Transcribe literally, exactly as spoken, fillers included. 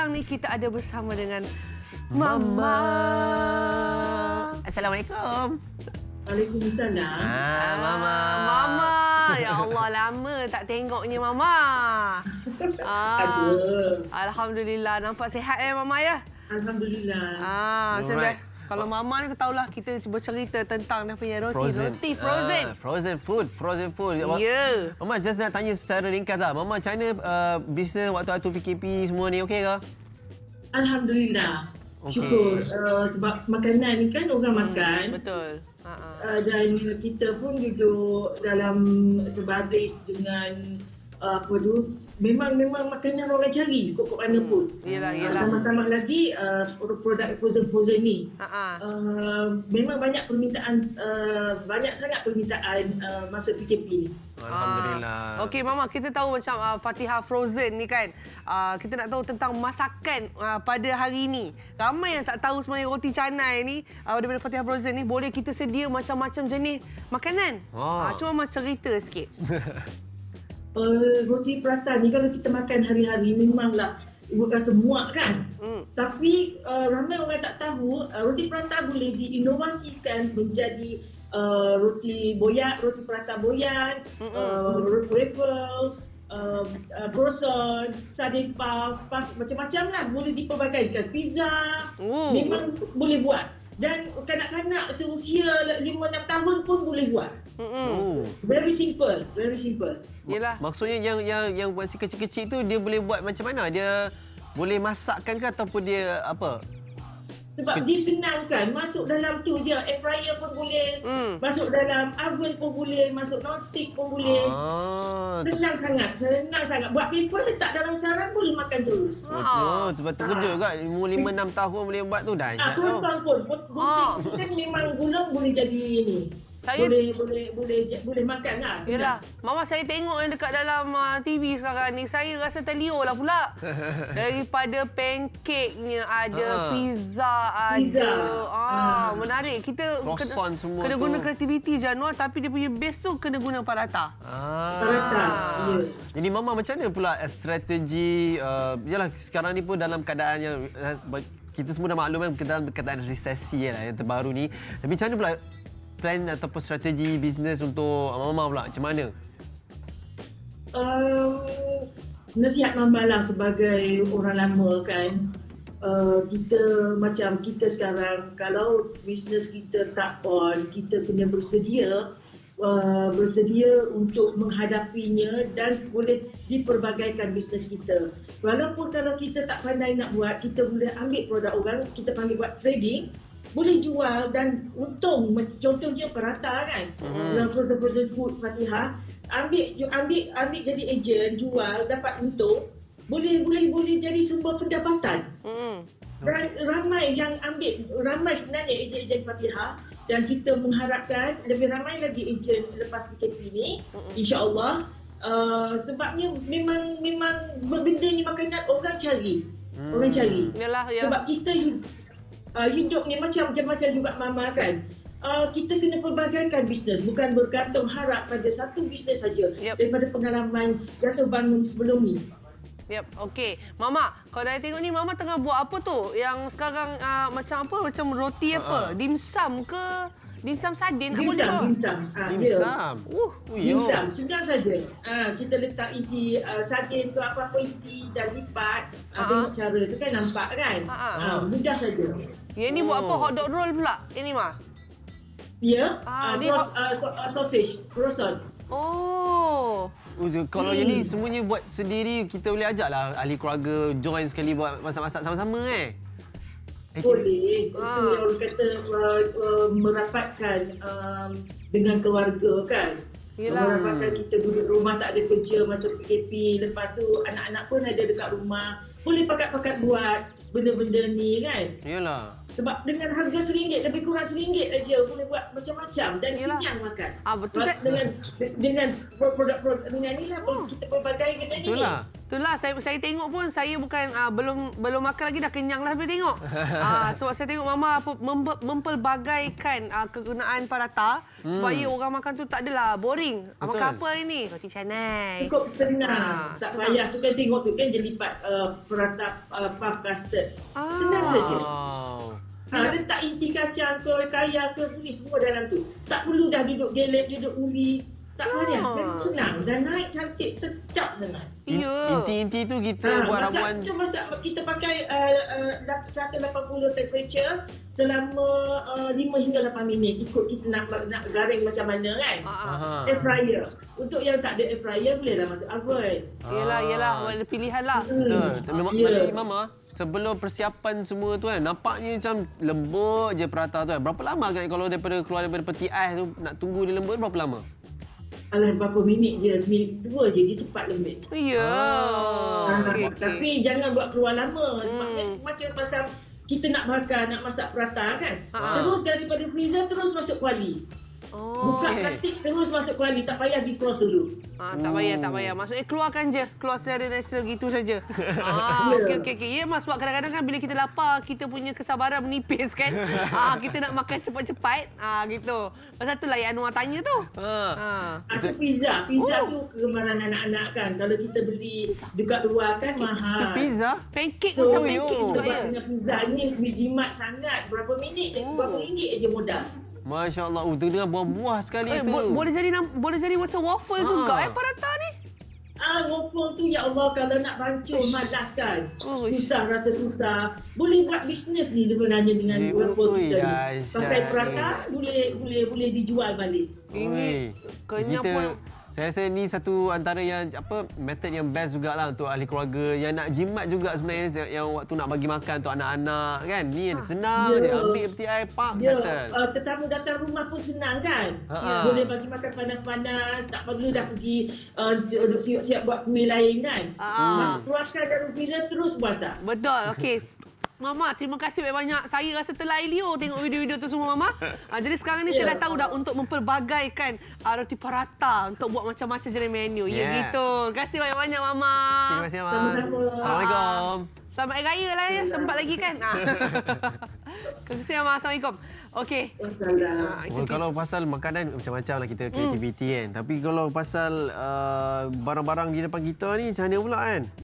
sekarang ni kita ada bersama dengan Mama. Assalamualaikum. Waalaikumsalam. Ah, Mama. Mama. Ya Allah, lama tak tengoknya Mama. Ah. Aduh. Alhamdulillah, nampak sihat eh Mama ya? Alhamdulillah. Ah, Alright. kalau Mama ni tahulah kita cuba cerita tentang dia punya roti, Frozen. roti frozen. Ah, frozen food, frozen food. Ya. Yeah. Mama just nak tanya secara ringkas lah. Mama macam mana uh, bisnes waktu-waktu P K P semua ni okey ke? Alhamdulillah. Okey. Syukur. Uh, sebab makanan ni kan orang makan. Betul. Uh-uh. Uh, dan kita pun duduk dalam sebaris dengan uh, apa tu, memang memang makanan orang cari kok mana pun. Yelah, Uh, yelah. tambah-tambah lagi uh, produk frozen-frozen ni. Uh-uh. Uh, memang banyak permintaan, uh, banyak sangat permintaan uh, masa P K P ni. Alhamdulillah. Ah. Okey Mama, kita tahu macam uh, Fatihah Frozen ni kan. Uh, kita nak tahu tentang masakan uh, pada hari ni. Ramai yang tak tahu sebenarnya roti canai ni uh, daripada Fatihah Frozen ni boleh kita sedia macam-macam jenis makanan. Oh. Uh, cuma Mama cerita sikit. Uh, roti prata ni kalau kita makan hari-hari memanglah ibu rasa muak kan. Hmm. Tapi uh, ramai orang tak tahu uh, roti prata boleh diinovasikan menjadi uh, roti boyan, roti prata boyan, Mm-mm. uh, roti waffle, uh, uh, croissant, sardine puff, puff, macam-macam lah boleh dipelbagaikan. Pizza Oh. memang boleh buat. Dan kanak-kanak seusia lima enam tahun pun boleh buat. Mm-mm. Oh. Very simple, very simple. Yelah. Maksudnya yang yang yang buat si kecil-kecil tu dia boleh buat macam mana? Dia boleh masakkan ke ataupun dia apa? Sebab dia senang kan, masuk dalam tu je, air fryer pun boleh, Hmm. masuk dalam oven pun boleh, masuk non-stick pun boleh. Ah, Senang sangat, senang sangat. Buat paper letak dalam sarang boleh makan terus. oh, tu betul terkejut kat umur lima enam tahun boleh buat tu dah. Ah, croissant pun, Ah. putih kan memang gula boleh jadi ni. Saya- Boleh boleh boleh boleh makan lah. Yelah, Mama saya tengok yang dekat dalam uh, T V sekarang ni, saya rasa terliur lah pula. Daripada pancake-nya ada, Ah. pizza ada. Pizza. Ah, Ah. menarik. Kita Croissant kena, semua kena tu. guna kreativiti Januar, tapi dia punya base tu kena guna paratha. Ah. Paratha. Ya. Jadi Mama macam mana pula eh, strategi uh, yalah sekarang ni pun dalam keadaan yang uh, kita semua dah maklum kan kita dalam keadaan resesi lah yang terbaru ni. Tapi macam mana pula plan ataupun strategi bisnes untuk Mama pula macam mana? Um, nasihat Mama lah sebagai orang lama kan. Uh, kita macam kita sekarang kalau bisnes kita tak on, kita kena bersedia uh, bersedia untuk menghadapinya dan boleh diperbagaikan bisnes kita. Walaupun kalau kita tak pandai nak buat, kita boleh ambil produk orang, kita panggil buat trading, boleh jual dan untung. Contohnya paratha kan, dalam frozen frozen food Fatihah, ambil ambil ambil jadi ejen, jual dapat untung, boleh boleh boleh jadi sumber pendapatan. Hmm. Dan ramai yang ambil, ramai sebenarnya ejen-ejen Fatihah, dan kita mengharapkan lebih ramai lagi ejen lepas P K P ni, insya-Allah. Uh, sebabnya memang memang benda ni makanan orang cari. Hmm. Orang cari. Yalah, ya. Sebab kita uh, hidup ni macam-macam juga Mama kan. Uh, kita kena pelbagaikan bisnes, bukan bergantung harap pada satu bisnes saja. Yep. Daripada pengalaman jatuh bangun sebelum ni. Yep, okey. Mama, kalau dah tengok ni, Mama tengah buat apa tu? Yang sekarang uh, macam apa? Macam roti apa? Uh-uh. Dimsum ke? Dimsum sardin? Apa Dimsum, dia? dimsum. Ah, dia. Dimsum. Uh, yo. Dimsum, senang saja. Ah, kita letak isi uh, sardin ke apa-apa isi dan lipat. Ah, Ha-ha. tengok cara tu kan nampak kan? Ha-ha. Ah, mudah saja. Yang ni buat apa? Oh. Hotdog roll pula? Ini mah. Ya, Ah, ah, dia cross, hot- ah, so- ah, sausage, croissant. Oh. Oh, kalau Hmm. yang ni semuanya buat sendiri, kita boleh ajaklah ahli keluarga join sekali buat masak-masak sama-sama eh. Eh, Boleh. Itu Ah. yang orang kata uh, uh, merapatkan um, dengan keluarga kan. Yelah. Merapatkan kita duduk rumah tak ada kerja masa P K P. Lepas tu anak-anak pun ada dekat rumah. Boleh pakat-pakat buat benda-benda ni kan. Yalah. Sebab dengan harga seringgit, lebih kurang seringgit aja boleh buat macam-macam dan Yelah. kenyang makan. Ah, betul, Sebab Kak. dengan dengan produk-produk dengan ni lah kita pelbagai benda ni. Betul lah. Tu Itulah saya saya tengok pun saya bukan uh, belum belum makan lagi dah kenyang lah bila tengok. uh, sebab saya tengok mama apa mem, memperbagaikan uh, kegunaan paratha hmm. supaya orang makan tu tak adalah boring. Betul. Makan apa ini? Roti canai. Cukup senang. Ah, tak senang. payah tu kan tengok tu kan jadi lipat uh, paratha uh, puff custard. Ah. Senang saja. Wow. Ha, letak inti kacang ke, kaya ke, ni semua dalam tu. Tak perlu dah duduk gelek, duduk uli. Tak payah. Ah. Memang senang. Dan naik cantik, sedap sangat. Ya. Inti-inti tu kita Ha, buat macam ramuan. tu masak, kita pakai uh, uh, seratus lapan puluh temperature selama uh, lima hingga lapan minit. Ikut kita nak nak garing macam mana kan. Ah. Air fryer. Untuk yang tak ada air fryer, bolehlah masuk oven. Yelah, yelah. Ada pilihan lah. Betul. Hmm. Memang Ya. yeah. Mama, sebelum persiapan semua tu kan, nampaknya macam lembut je paratha tu kan. Berapa lama kan kalau daripada keluar daripada peti ais tu nak tunggu dia lembut berapa lama? Alah, berapa minit je, seminit dua je, dia cepat lembut. Ya. Ah, Okey, okey. Tapi jangan buat keluar lama sebabnya Hmm. macam pasal kita nak makan, nak masak paratha kan. Ha. Terus daripada freezer terus masuk kuali. Oh. Buka okey. plastik terus masuk kuali, tak payah di close dulu. Ah, tak payah, tak payah. Maksudnya keluarkan je. Keluar secara natural gitu saja. Ah, Ya. okey, okey, okey. Ya, Mas. Sebab kadang-kadang kan bila kita lapar, kita punya kesabaran menipis kan. Ah, kita nak makan cepat-cepat. Ah, gitu. Pasal tu lah yang Anwar tanya tu. Ha. Ah. Ada pizza. Pizza Oh. tu kegemaran anak-anak kan. Kalau kita beli dekat luar kan mahal. Itu pizza? Pancake So, macam yo. pancake juga buat ya. dengan pizza ni jimat sangat. Berapa minit je, Oh. berapa ringgit je modal. Masya Allah. Oh, tu dengan buah-buah sekali Eh, tu. bo- boleh jadi nam- boleh jadi macam waffle Ah. juga eh paratha ni. Ah, waffle tu ya Allah kalau nak pancung malas kan. Uish. Susah, rasa susah. Boleh buat bisnes ni sebenarnya dengan Eh, waffle ui, tu tadi. dahsyat Pakai ni. paratha boleh boleh boleh dijual balik. Ini kenyang kita, pun. saya rasa ni satu antara yang apa method yang best jugalah untuk ahli keluarga yang nak jimat juga sebenarnya yang waktu nak bagi makan untuk anak-anak kan. Ni senang Ya. je ambil peti air pak Ya, settle. uh, tetamu datang rumah pun senang kan. Ha-ha. Boleh bagi makan panas-panas, tak perlu dah pergi uh, duduk siap-siap buat kuih lain kan. Ah. Mas keluarkan dari freezer terus masak. Betul. Okey. Mama, terima kasih banyak-banyak. Saya rasa terlain Leo tengok video-video tu semua, Mama. Uh, jadi sekarang ni yeah. saya dah tahu dah untuk memperbagaikan uh, roti paratha untuk buat macam-macam jenis menu. Ya, Yeah. gitu. Terima kasih banyak-banyak, Mama. Terima kasih, Mak. Sama-sama. Assalamualaikum. Selamat Hari Raya lah ya. Sempat lagi kan? Ah. Terima kasih, Mama. Assalamualaikum. Okey. Wassalam. Ah, itu Oh, dia. kalau pasal makanan macam-macam lah kita kreativiti kan. Tapi kalau pasal uh, barang-barang di depan kita ni macam mana pula kan?